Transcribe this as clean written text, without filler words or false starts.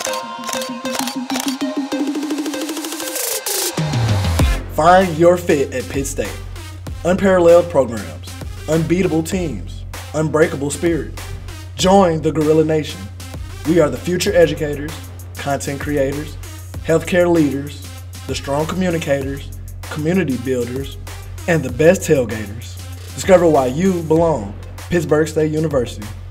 Find your fit at Pitt State. Unparalleled programs, unbeatable teams, unbreakable spirit. Join the Guerrilla Nation. We are the future educators, content creators, healthcare leaders, the strong communicators, community builders, and the best tailgaters. Discover why you belong. Pittsburgh State University.